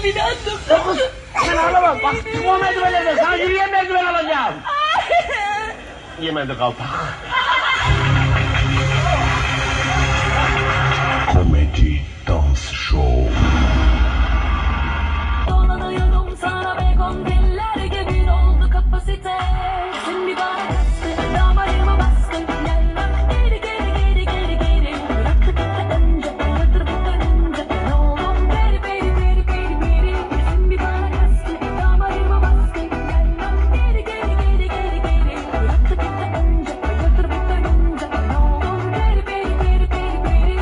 inandım. Kız sen ağlama. Bak çık o merdivenlerden. Sana yürüyen merdiven alacağım. Yemedi kalpak. Komedi dans show. Dolanıyorum sana begon diller gibi doldu kapasite. Sen bir bana kastın, damarıma bastın. Gelmem geri geri geri geri geri. Bıraktı gitti önce, yatırıp dönünce. Ne oldum beri beri beri beri beri. Sen bir bana kastın, damarıma bastın. Gelmem geri geri geri geri geri. Bıraktı gitti önce, yatırıp dönünce. Ne oldum beri beri beri beri beri.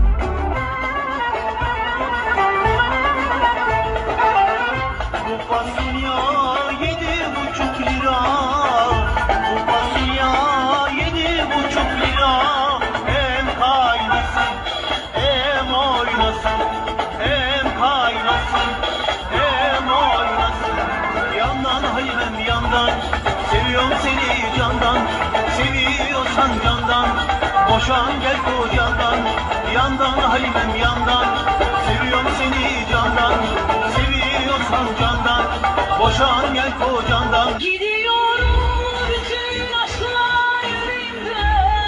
Bu fasulye 7,5 lira. Bu fasulye 7,5 lira. Hem kaynasın, hem oynasın. Hem kaynasın, hem oynasın. Yandan hayırım yandan. Seviyorum seni candan. Seviyorsan candan. Boşan gel kocandan. Yandan hayırım yandan. Seviyorum seni candan. Seviyorsan candan. Boşan gel kocandan. Gidiyorum bütün aşklar yüreğimde.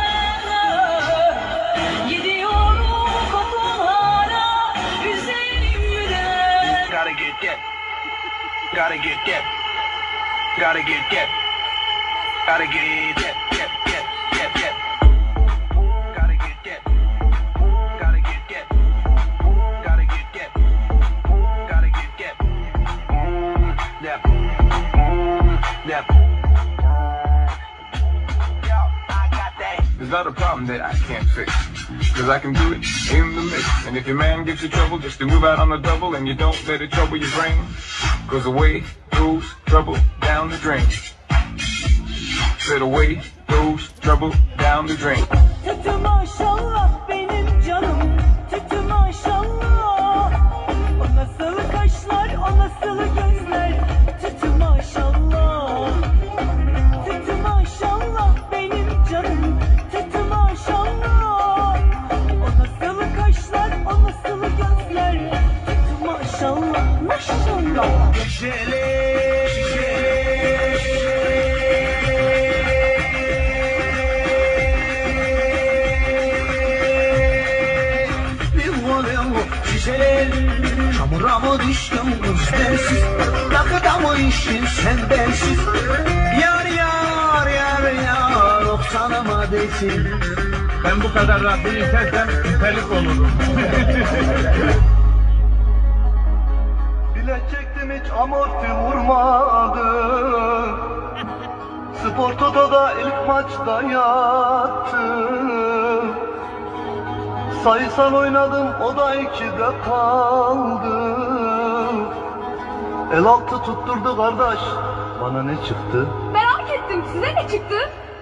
Gidiyorum kokulara üzerimde. Gotta get that. Gotta get that. Gotta get that. Gotta get that. That, that, that, that. Gotta get that. Gotta get that. Gotta get that. Gotta get that. That. That. Yo, I got that. There's not a problem that I can't fix, cause I can do it in the mix. And if your man gives you trouble, just to move out on the double, and you don't let it trouble your brain, cause away goes trouble down the drain. Said away goes trouble down the drain. Tütü maşallah benim canım. Tütü maşallah. O nasıl kaşlar, o nasıl gözler. Tütü maşallah. Tütü maşallah benim canım. Tütü maşallah. O nasıl kaşlar, o nasıl gözler. Tütü maşallah, maşallah. Çamura mı düştüm özlersiz? Rakıda mı işin sen bensiz? Yar yar yar yar oksanıma desin. Ben bu kadar rahat değilsem telik olurum. Bilet çektim hiç amorti vurmadım. Spor Toto'da ilk maçta yattım. Sayısal oynadım o da 2'de kaldı. El altı tutturdu kardeş. Bana ne çıktı? Merak ettim, size ne çıktı?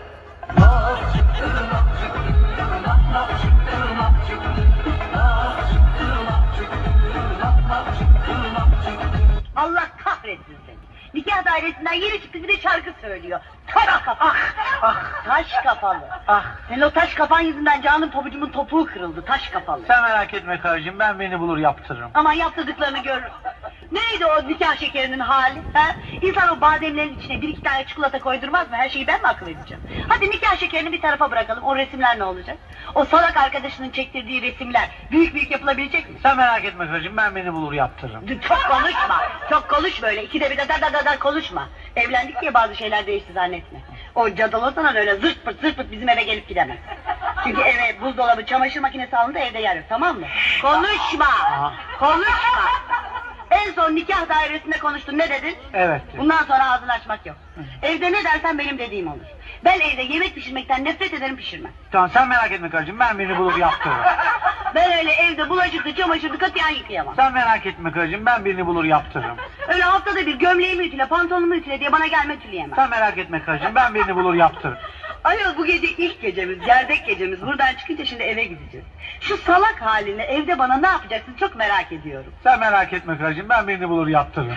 Allah kahretsin seni. Nikah dairesinden yeni çıktı bir de şarkı söylüyor. Taş kafalı. Taş kafalı. Senin o taş kafan yüzünden canım topucumun topuğu kırıldı. Taş kafalı. Sen merak etme karıcığım, ben beni bulur yaptırırım. Aman yaptırdıklarını görür. Neydi o nikah şekerinin hali? Ha? İnsan o bademlerin içine 1-2 tane çikolata koydurmaz mı? Her şeyi ben mi akıl edeceğim? Hadi nikah şekerini bir tarafa bırakalım. O resimler ne olacak? O salak arkadaşının çektirdiği resimler büyük büyük yapılabilecek mi? Sen merak etme karıcığım, ben beni bulur yaptırırım. Çok konuşma. Çok konuş böyle. İkide bir de dar konuşma. Evlendik diye bazı şeyler değişti zannetme. O cadalosan öyle zırt pırt bizim eve gelip gidemez. Çünkü eve buzdolabı, çamaşır makinesi alındı, evde yer yok, tamam mı? Konuşma. Konuşma. En son nikah dairesinde konuştun, ne dedin? Evet. Bundan sonra ağzını açmak yok. Evde ne dersen benim dediğim olur. Ben evde yemek pişirmekten nefret ederim, pişirmem. Tamam, sen merak etme karıcığım, ben beni bulur yaptırırım. Ben öyle evde bulaşıklı, çamaşırlı katiyen yıkayamam. Sen merak etme karıcığım, ben beni bulur yaptırırım. Öyle haftada bir gömleğimi ütüle, pantolonumu ütüle diye bana gelme ütüleyemem. Sen merak etme karıcığım, ben beni bulur yaptırırım. Ayol, bu gece ilk gecemiz, gerdek gecemiz. Buradan çıkınca şimdi eve gideceğiz. Şu salak haline evde bana ne yapacaksın çok merak ediyorum. Sen merak etme karıcığım, ben beni bulur yaptırırım.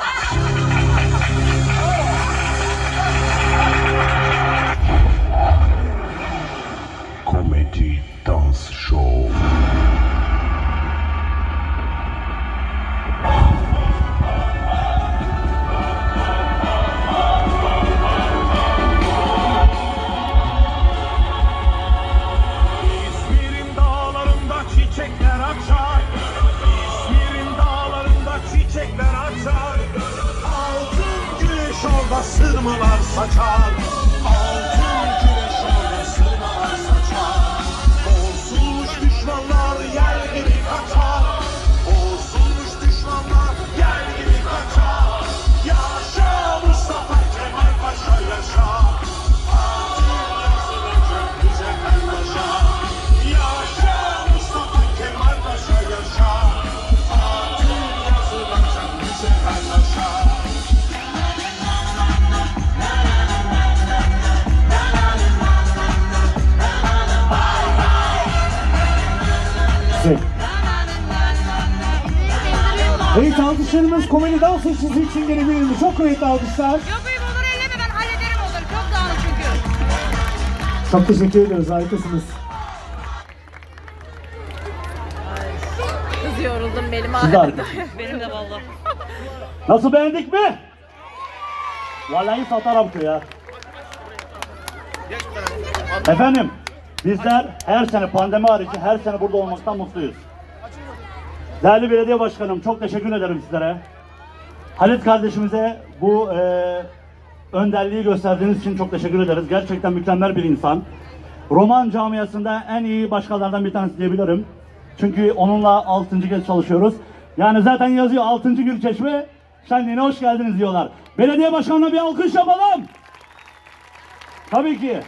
Komedi dans show. saçar. Altın güneş orasına saçar. Bozulmuş düşmanlar yer gibi kaçar. Bozulmuş düşmanlar yer gibi kaçar. Yaşa Mustafa Kemal Paşa yaşa. Artık yazılacak bize her başa. Yaşa Mustafa Kemal Paşa yaşa. Artık yazılacak bize her başa. Evet, alkışlarımız komedi dans seçisi için gelebilir. Çok kuvvetli alkışlar. Yok beyim olur elleme, ben hallederim onları. Çok dağınık çünkü. Çok teşekkür ediyoruz, harikasınız. Kız yoruldum benim Siz de ağrıdı. harikasınız. Benim de vallahi. Nasıl, beğendik mi? Vallahi satarım ki ya. Efendim, bizler her sene pandemi harici her sene burada olmaktan mutluyuz. Değerli belediye başkanım, çok teşekkür ederim sizlere. Halit kardeşimize bu önderliği gösterdiğiniz için çok teşekkür ederiz. Gerçekten mükemmel bir insan. Roman camiasında en iyi başkanlardan bir tanesi diyebilirim. Çünkü onunla 6. kez çalışıyoruz. Yani zaten yazıyor 6. Gülçeşme şenliğine hoş geldiniz diyorlar. Belediye başkanına bir alkış yapalım. Tabii ki.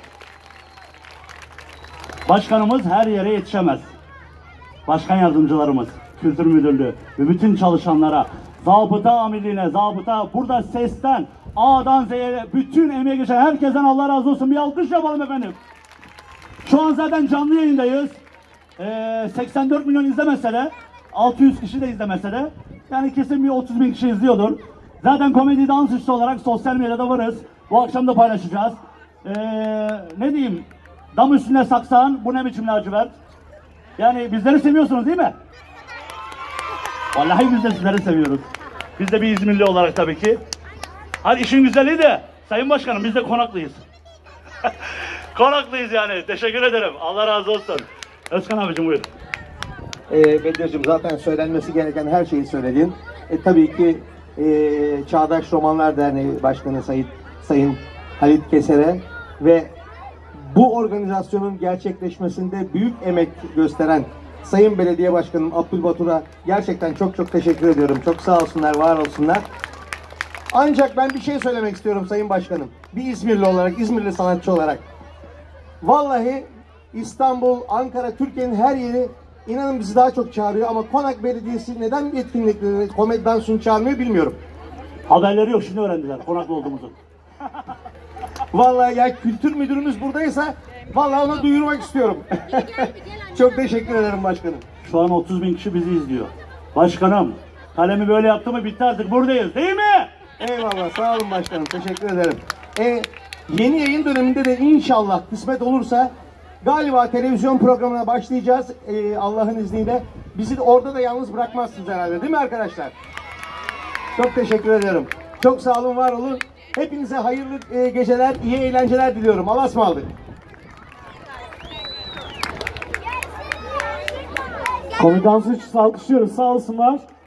Başkanımız her yere yetişemez. Başkan yardımcılarımız, Kültür Müdürlüğü ve bütün çalışanlara, zabıta amirliğine, zabıta burada sesten A'dan Z'ye bütün emeği geçen herkesten Allah razı olsun. Bir alkış yapalım efendim. Şu an zaten canlı yayındayız. 84 milyon izlemese de 600 kişi de izlemese de yani kesin bir 30 bin kişi izliyordur. Zaten komedi dans üstü olarak sosyal medyada varız. Bu akşam da paylaşacağız. Ne diyeyim? Dam üstünde saksan, bu ne biçim lacivert? Yani bizleri seviyorsunuz değil mi? Vallahi biz de sizleri seviyoruz. Biz de bir İzmirli olarak tabii ki. Hadi işin güzelliği de Sayın Başkanım biz de Konaklıyız. Konaklıyız yani. Teşekkür ederim. Allah razı olsun. Özkan abicim buyur. Bedir'cim zaten söylenmesi gereken her şeyi söyledin. Tabii ki Çağdaş Romanlar Derneği Başkanı Sayın Halit Keser'e ve bu organizasyonun gerçekleşmesinde büyük emek gösteren Sayın Belediye Başkanım Abdülbatur'a gerçekten çok çok teşekkür ediyorum. Çok sağ olsunlar, var olsunlar. Ancak ben bir şey söylemek istiyorum Sayın Başkanım. Bir İzmirli olarak, İzmirli sanatçı olarak. Vallahi İstanbul, Ankara, Türkiye'nin her yeri inanın bizi daha çok çağırıyor ama Konak Belediyesi neden etkinliklerini, komedi dansını çağırmıyor bilmiyorum. Haberleri yok, şimdi öğrendiler Konaklı olduğumuzu. Vallahi ya kültür müdürümüz buradaysa vallahi ona duyurmak istiyorum. Çok teşekkür ederim başkanım. Şu an 30 bin kişi bizi izliyor. Başkanım, kalemi böyle yaptı mı bitti artık, buradayız değil mi? Eyvallah, sağ olun başkanım, teşekkür ederim. Yeni yayın döneminde de inşallah kısmet olursa galiba televizyon programına başlayacağız Allah'ın izniyle. Bizi de orada da yalnız bırakmazsınız herhalde değil mi arkadaşlar? Çok teşekkür ederim. Çok sağ olun, var olun. Hepinize hayırlı geceler, iyi eğlenceler diliyorum. Allah'a ısmarladık. Komedi dansı için alkışlıyoruz. Sağ olsunlar.